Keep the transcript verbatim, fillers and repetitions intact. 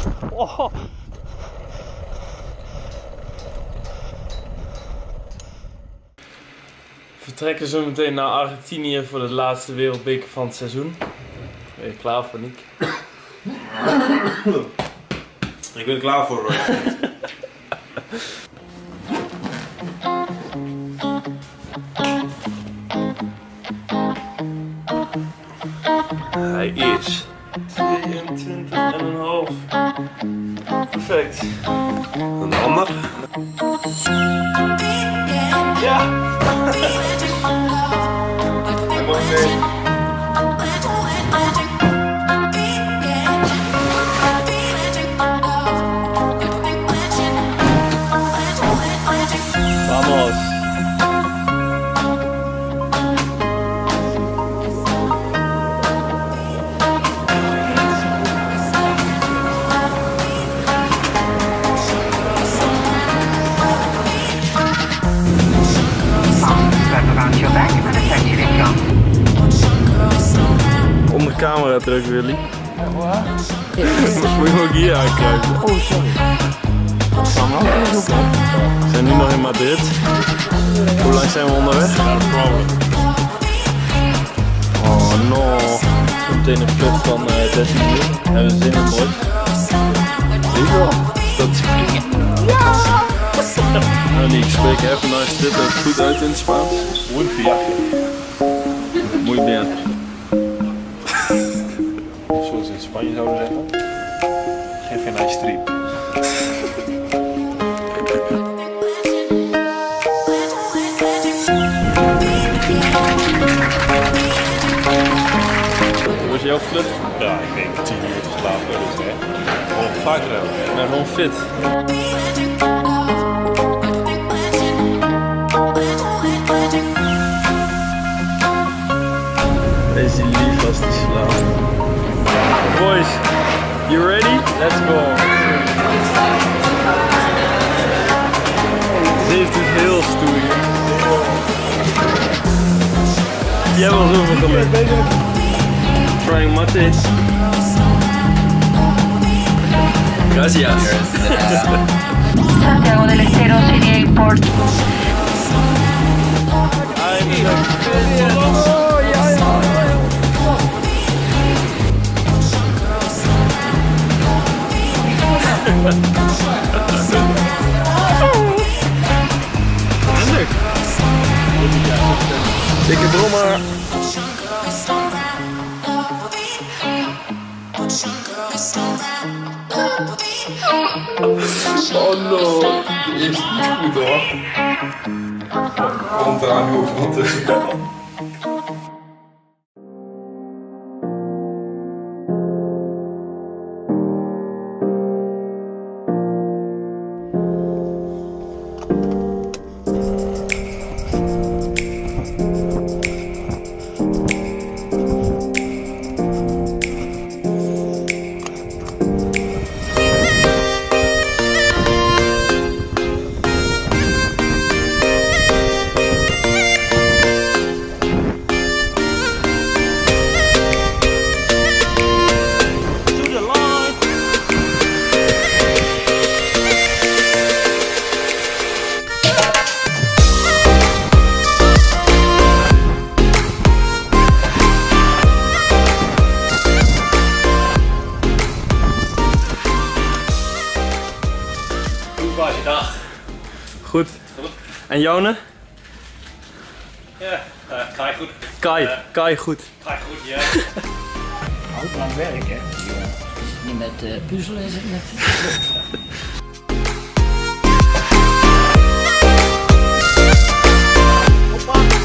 Oh. We vertrekken zo meteen naar Argentinië voor de laatste wereldbeker van het seizoen. Ben je klaar voor, Nick? Ik ben er klaar voor, Roy. Hij is tweeëntwintig en een half. Perfect. Een ander? Ja! Hij mag mee. Vamos! Onder camera druk, Willy. Moet je ook hier aankruipen. Oh, sorry. We zijn nu nog in Madrid. Hoe lang zijn we onderweg? No problem. Oh no. Zometeen een vlucht van uh, dertien uur. Hebben we zin in boys? Ik wel. Dat is vliegen. Ja! Nou Nick, spreek even nou is dit ook goed uit in het Spaans. Muy viaje. Muy bien. Zoals ze in Spanje zouden zeggen. Geef geen ice stream. Hoe was jouw vlucht? Ja, ik denk tien uur te slapen. Dus hè. Gewoon vaart rijden. Ik ben gewoon fit. Hij is die lief als die slaapt. Boys, you ready? Let's go. Ze heeft het heel stoer hier. Jij was overgelegd. Frank Mate. Gracias. Santiago del Estero sería Airport. Dikke brommer. Oh no. Die is niet goed hoor. Komt eraan hoe ondertussen. Dag. Goed. En Jone? Ja, uh, Kai goed. Kai, Uh, Kai goed. Kai goed, ja. Oud lang werk, hè? Niet met uh, puzzelen is het met... Hoppa.